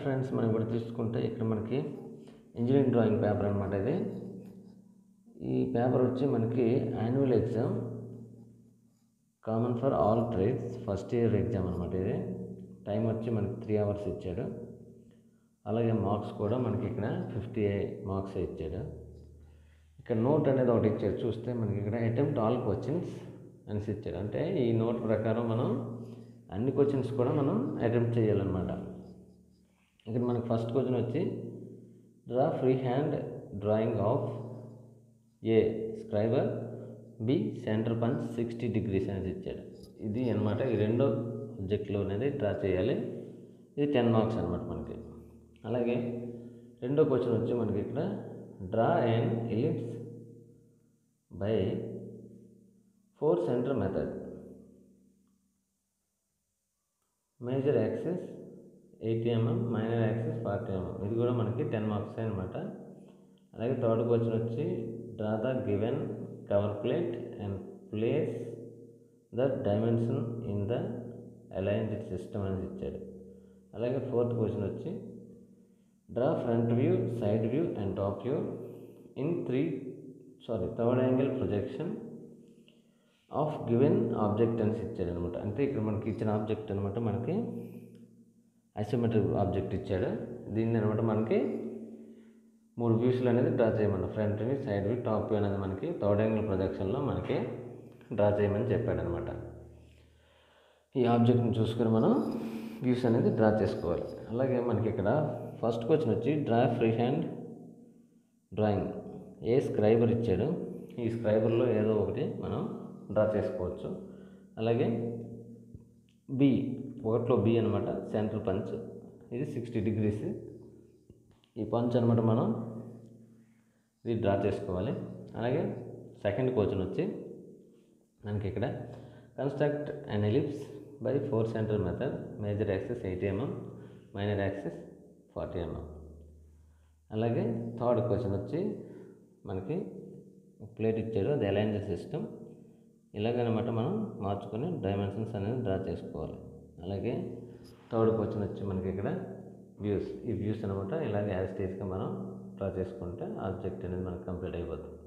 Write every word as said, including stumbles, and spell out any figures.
Friends, మనం ఇప్పుడు తీసుకుంటే ఇక్కడ మనకి ఇంజనీరింగ్ డ్రాయింగ్ పేపర్ అనమాట. ఇది ఈ పేపర్ వచ్చి మనకి annual exam common for all trades first year exam అనమాట. ఇది టైం వచ్చి మనకి త్రీ అవర్స్ ఇచ్చాడు. అలాగే మార్క్స్ కూడా మనకి ఇక్కడ ఫిఫ్టీ మార్క్స్ ఇచ్చాడు. ఇక్కడ నోట్ అనేది ఒకటి ఇచ్చాడు. చూస్తే మనకి ఇక్కడ అటెంప్ట్ ఆల్ క్వశ్చన్స్ అనేసి ఇచ్చాడు. అంటే ఈ నోట్ ప్రకారం మనం అన్ని క్వశ్చన్స్ కూడా మనం అటెంప్ట్ చేయాలన్నమాట. ఇక్కడ మనకి ఫస్ట్ క్వశ్చన్ వచ్చి draw free hand drawing of a scriber, B centre punch sixty degrees అనేది ఇచ్చాడు. ఇది అనమాట ఈ రెండో సబ్జెక్ట్లో అనేది డ్రా చేయాలి. ఇది టెన్ మార్క్స్ అనమాట మనకి. అలాగే రెండో క్వశ్చన్ వచ్చి మనకి ఇక్కడ draw and ellipse by four centre method, major axis eighty mm, minor axis forty mm. ఇది కూడా మనకి టెన్ మార్క్స్ అనమాట. అలాగే థర్డ్ క్వశ్చన్ వచ్చి draw the given cover plate and place the dimension in the aligned system అని ఇచ్చాడు. అలాగే fourth question వచ్చి draw front view, side view and top view in three sorry third angle projection of given object అని ఇచ్చాడు అనమాట. అంటే ఇక్కడ మనకి ఇచ్చిన ఆబ్జెక్ట్ అనమాట మనకి ఐసోమెట్రిక్ ఆబ్జెక్ట్ ఇచ్చాడు. దీన్ని అనమాట మనకి మూడు వ్యూస్లు అనేది డ్రా చేయమన్నా. Front view, side view, top view అనేది మనకి థర్డ్ యాంగిల్ ప్రొజెక్షన్లో మనకి డ్రా చేయమని చెప్పాడు అనమాట. ఈ ఆబ్జెక్ట్ని చూసుకొని మనం వ్యూస్ అనేది డ్రా చేసుకోవాలి. అలాగే మనకి ఇక్కడ ఫస్ట్ క్వశ్చన్ వచ్చి draw free hand drawing. A scriber ఇచ్చాడు, ఈ స్క్రైబర్లో ఏదో ఒకటి మనం డ్రా చేసుకోవచ్చు. అలాగే బి, ఒకటిలో బి అనమాట సెంటర్ పంచ్, ఇది సిక్స్టీ డిగ్రీస్. ఈ పంచ్ అనమాట మనం ఇది డ్రా చేసుకోవాలి. అలాగే సెకండ్ క్వశ్చన్ వచ్చి మనకి ఇక్కడ construct an ellipse by four centre method, major axis eighty mm, minor axis forty mm. అలాగే థర్డ్ క్వశ్చన్ వచ్చి మనకి ప్లేట్ ఇచ్చాడు, అది అలైన్డ్ సిస్టమ్. ఇలాగనమాట మనం మార్చుకొని డైమెన్షన్స్ అనేది డ్రా చేసుకోవాలి. అలాగే థర్డ్ క్వశ్చన్ వచ్చి మనకి ఇక్కడ వ్యూస్. ఈ వ్యూస్ అనమాట ఇలాగే యాజ్ టీస్గా మనం డ్రా చేసుకుంటే ఆబ్జెక్ట్ అనేది మనకు కంప్లీట్ అయిపోతుంది.